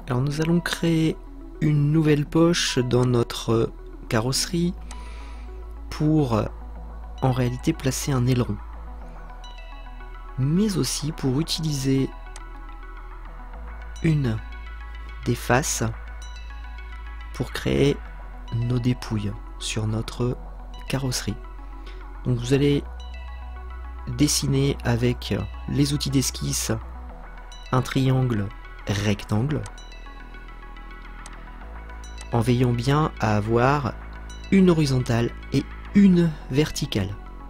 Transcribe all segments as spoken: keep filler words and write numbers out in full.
Alors nous allons créer une nouvelle poche dans notre carrosserie pour en réalité placer un aileron, mais aussi pour utiliser une des faces pour créer nos dépouilles sur notre carrosserie. Donc vous allez dessiner avec les outils d'esquisse un triangle rectangle en veillant bien à avoir une horizontale et une verticale.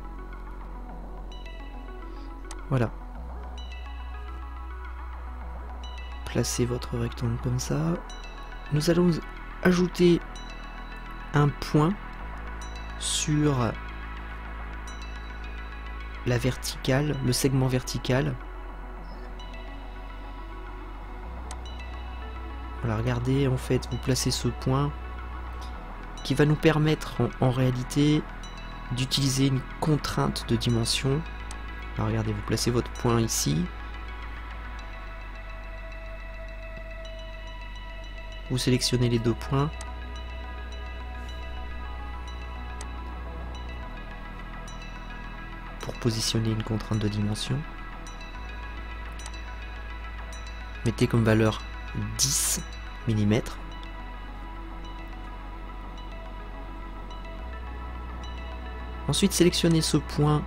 Voilà. Placez votre rectangle comme ça. Nous allons ajouter un point sur la verticale, le segment vertical. Voilà, regardez, en fait, vous placez ce point qui va nous permettre en, en réalité d'utiliser une contrainte de dimension. Alors regardez, vous placez votre point ici. Vous sélectionnez les deux points. Pour positionner une contrainte de dimension. Mettez comme valeur dix millimètres. Ensuite, sélectionnez ce point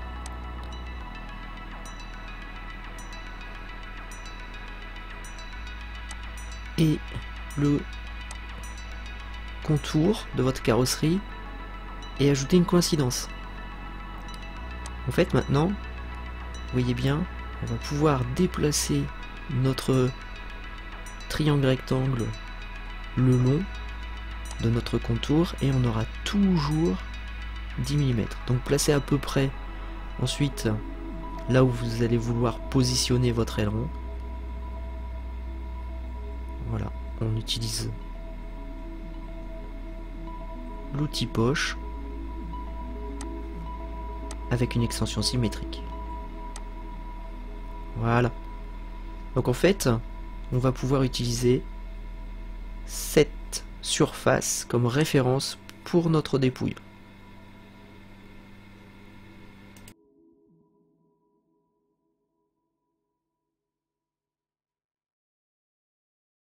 et le contour de votre carrosserie et ajoutez une coïncidence. En fait, maintenant, vous voyez bien, on va pouvoir déplacer notre triangle rectangle le long de notre contour et on aura toujours dix millimètres. Donc placez à peu près ensuite là où vous allez vouloir positionner votre aileron. Voilà, on utilise l'outil poche avec une extension symétrique. Voilà. Donc en fait, on va pouvoir utiliser cette surface comme référence pour notre dépouille.